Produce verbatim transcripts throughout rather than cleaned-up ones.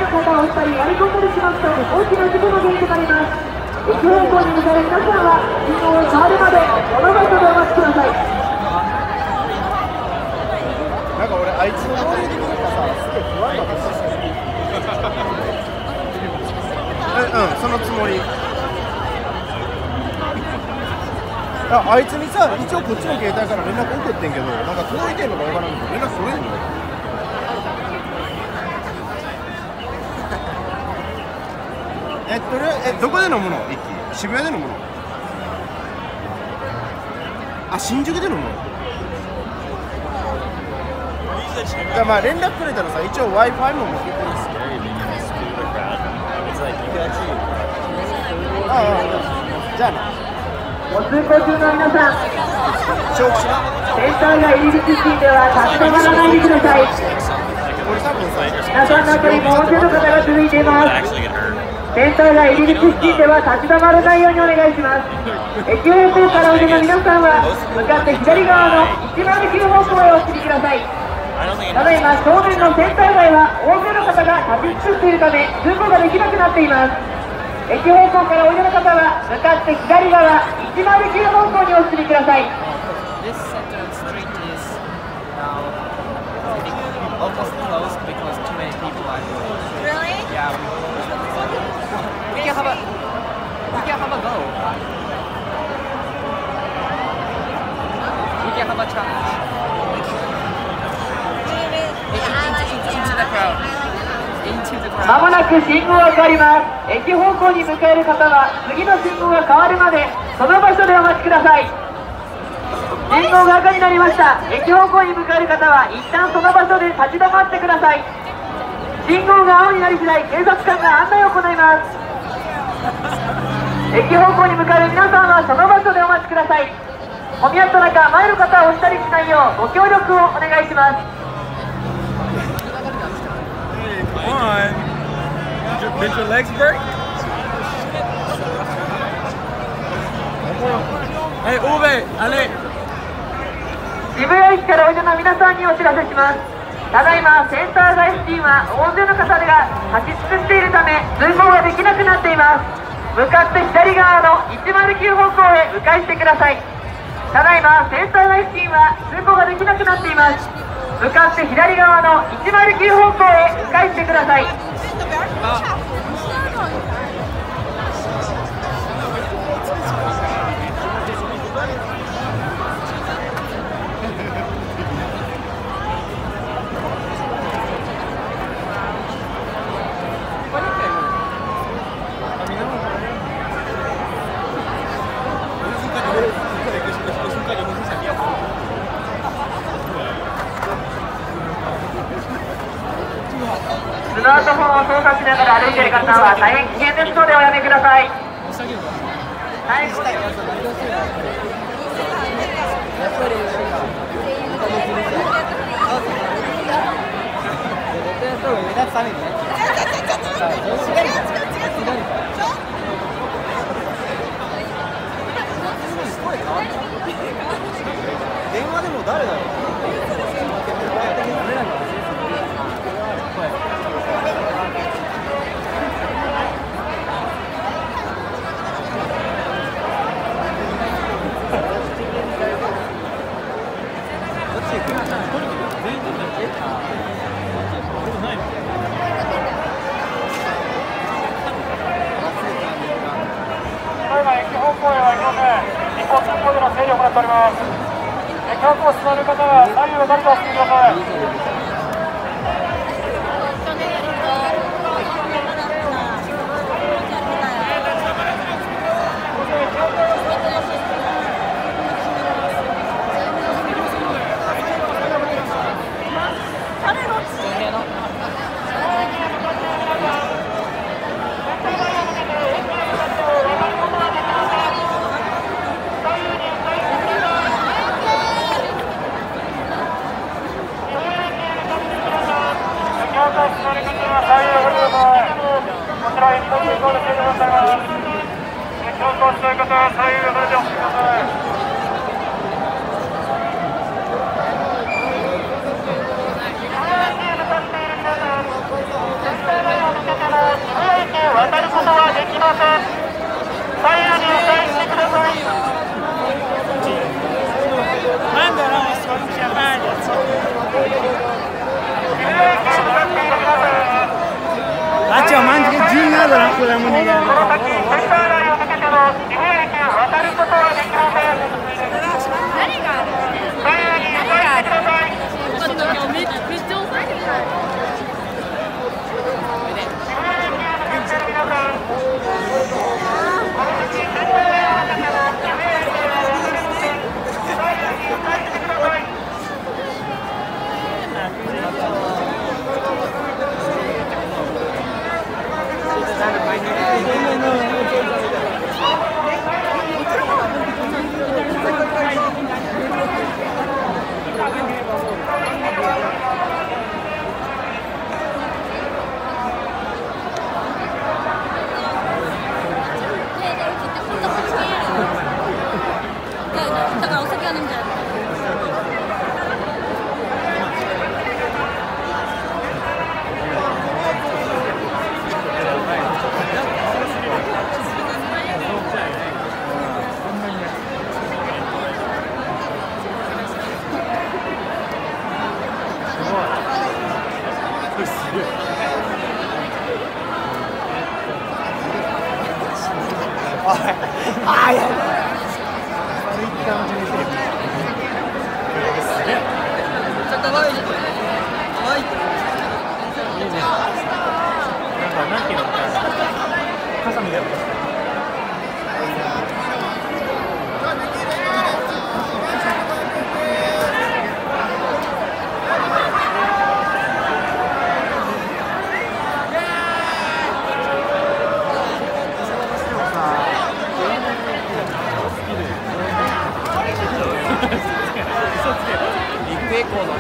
方をしたり割り込んだりしますと大きな事故の原因となります。駅方向に向かう皆さんは信号が変わるまでこの場所でお待ちください。 なんか俺あいつのノリで見るかさ、すげえ不安だったしえ、うん、そのつもり。あ, あいつにさ、一応こっちの携帯から連絡送ってんけど、なんか届いてんのかわからんけど連絡取れんの。えっとね、え、どこで飲むの？一気渋谷で飲むの？あ、新宿で飲むの？じゃあまあ連絡くれたらさ、一応 Wi-Fi も持ってくるんですよ。ああ、じゃあな。 ご通行中の皆さん、 正気しな。 センター街入り口付近では立ち止まらないでください。皆さんの後にも大勢の方が続いています。センター街入り口付近では立ち止まらないようにお願いします。駅方向からお出の皆さんは向かって左側のいちまるきゅう方向へお進みください。ただいま正面のセンター街は大勢の方が立ち尽くしているため通行ができなくなっています。駅方向からおいでの方は向かって左側いちまるきゅう方向にお進みください。 Almost closed because too many people are going. Really? Yeah. We can have a we can have a go. We can have a challenge. Into, into the crowd. Into the crowd. まもなく信号が変わります。駅方向に向かえる方は次の信号が変わるまでその場所でお待ちください。信号が赤になりました。駅方向に向かえる方は一旦その場所で立ち止まってください。信号が青になり次第警察官が案内を行います。駅方向に向かえる皆さんはその場所でお待ちください。混み合った中、前の方を押したりしないようご協力をお願いします。 Did your legs break? Hey, Uwe, Ale. 渋谷駅からおいでの皆さんにお知らせします。ただいまセンター街付近は大勢の方が立ち尽くしているため通行ができなくなっています。向かって左側のいちまるきゅう方向へ迂回してください。ただいまセンター街付近は通行ができなくなっています。向かって左側のいちまるきゅう方向へ迂回してください。スマートフォンを操作しながら歩いている方は大変危険ですのでおやめください。はい、 電話でも誰だろう。駅方向を進める方は左右を誰かお進みください。 Accio, mangi che ginna da quella moneta. 이따가 어떻게 하는지 알고. ああ、やばい。 ちょっと可愛い。可愛い。 いいね。なんかなんていうのかな。傘みたいな。 陸エコーの。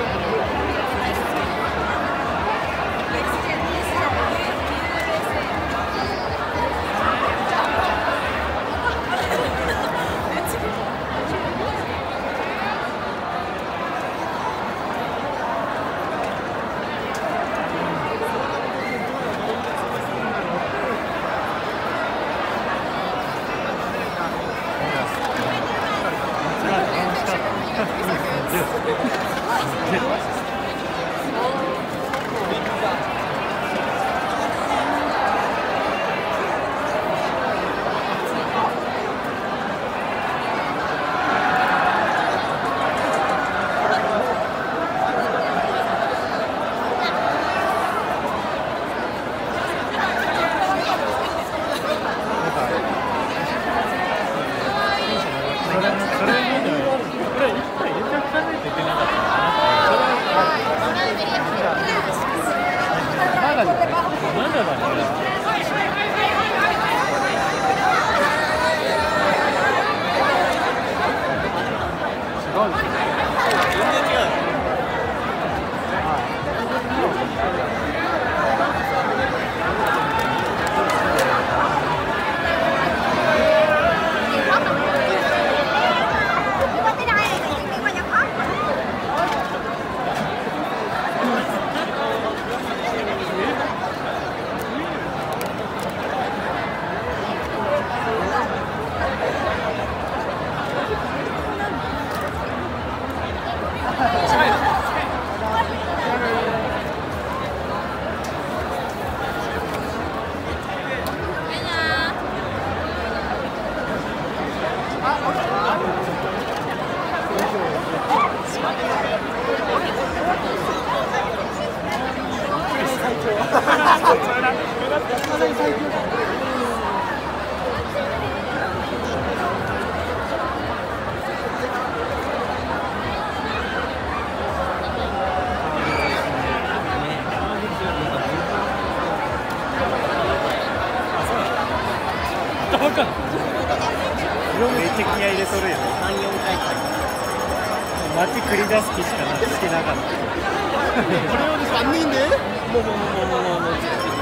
めっちゃ気合い入れとるよ。さん、よんかいか。街繰り出す気しかなしてなかった。これをさんにんで？もうもうもうもうもうもう。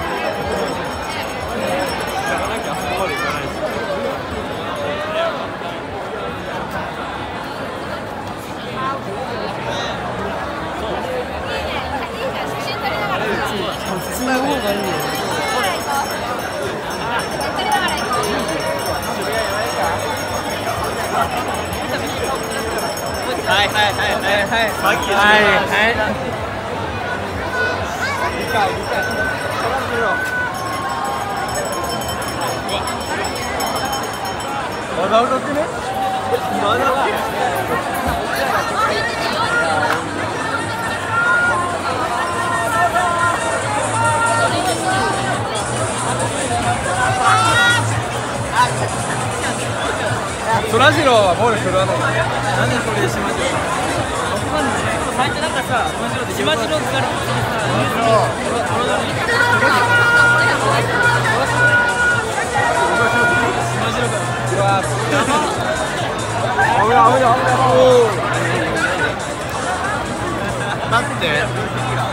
やらなきゃあそこまでいかないし。普通の方がいいよ。 はいはいはいはいはい。 はいはい理解理解まだ歌ってねまだそらジローはゴールするわないなんでそれで島次郎最初なんかさ島次郎使われて待って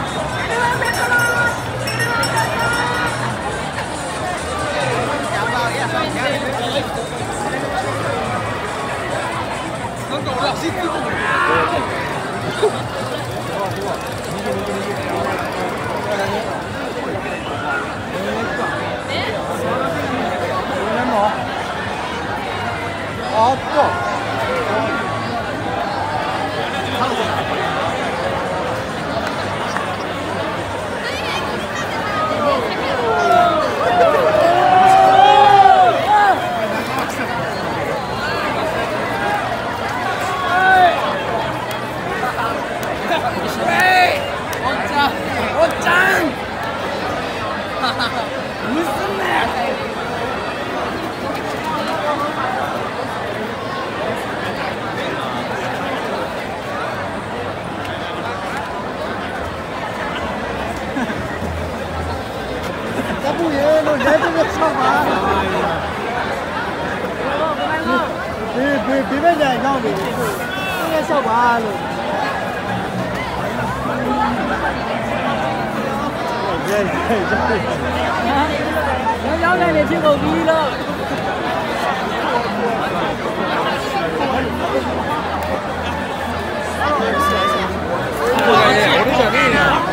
なんか俺走ってるあった不爷，我来这个上班。别别别别来让你，应该上班了。对对对。我要带你去狗逼了。俺じゃねえよ。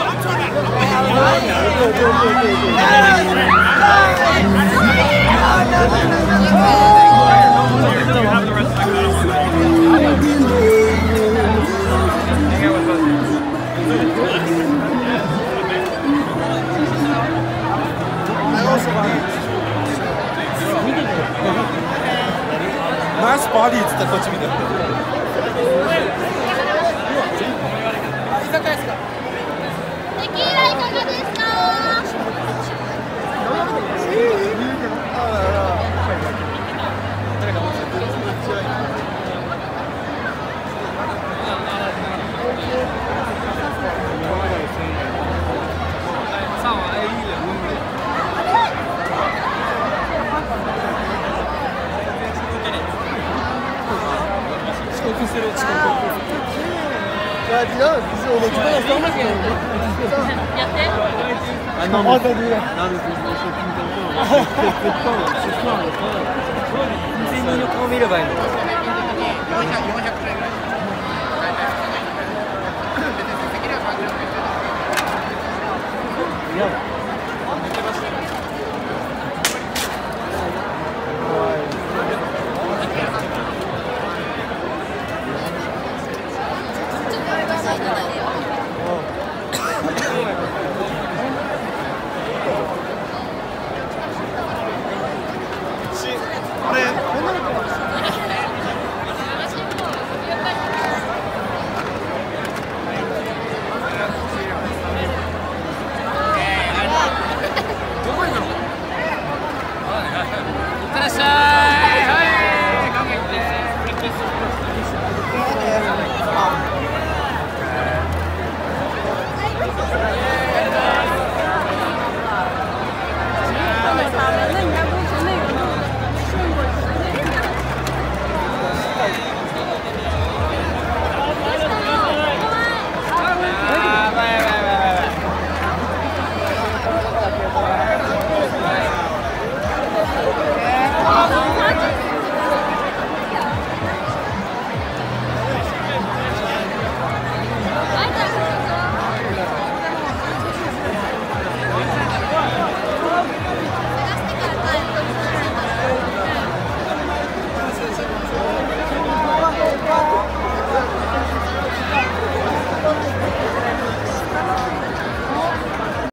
ナイスバディーっつってこっち見てる。居酒屋ですか。 テキーラいかがですか。 Ja, die, ja, die so, die waren auch damals やって。 Ah non, mais... Non, mais c'est c'est 全員の顔見ればいいの。よんひゃくえんぐらい。